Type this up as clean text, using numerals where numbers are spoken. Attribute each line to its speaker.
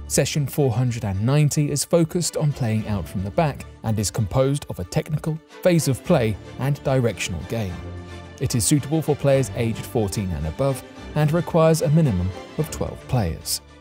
Speaker 1: Session 490 is focused on playing out from the back and is composed of a technical, phase of play, and directional game. It is suitable for players aged 14 and above and requires a minimum of 12 players.